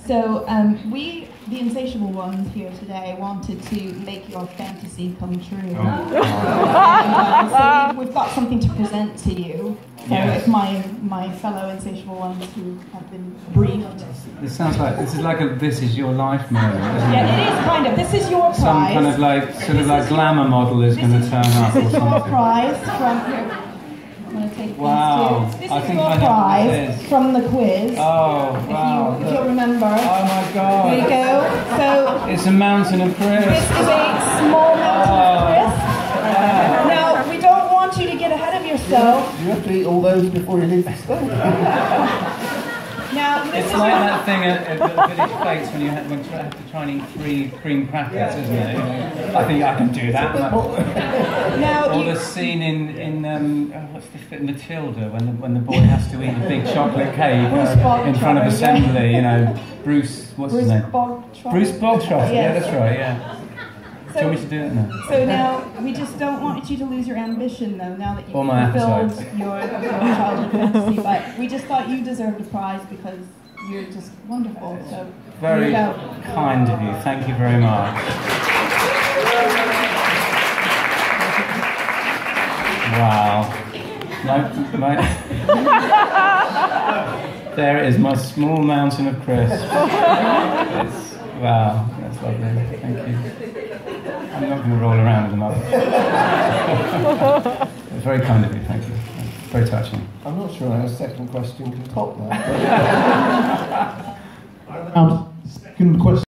So we, the Insatiable Ones here today, wanted to make your fantasy come true. So we've got something to present to you. So if my fellow Insatiable Ones who have been briefed. This sounds like, this is like a This Is Your Life moment, isn't it? Yeah, it is kind of. This is your prize. Some kind of like, sort of like glamour model is going to turn up or something. This is your prize from here. I'm going to take wow. these two. This is your prize from the quiz. Oh, wow. If you'll remember. Oh my God. There you go. So it's a mountain of crisps. This is a small mountain of crisps. Now, we don't want you to get ahead of yourself. You have to eat all those before you leave the store. Now, it's like that thing at Village Plates when you have to try and eat 3 cream crackers, isn't it? I think I can do that. Now, or the scene in what's the fit Matilda when the boy has to eat a big chocolate cake in front of assembly. You know, Bruce. What's his name? Bruce Bogtrotter. Yeah, that's right. Yeah. So, do you want me to do it now? So now, we just don't want you to lose your ambition, though, now that you've fulfilled your childhood fantasy, but we just thought you deserved a prize because you're just wonderful, so very kind of you, thank you very much. Wow. There it is, my small mountain of crisps. Wow, that's lovely, thank you. I'm not going to roll around with another. It's very kind of you, thank you. Very touching. I'm not sure how a second question can top that. Second question.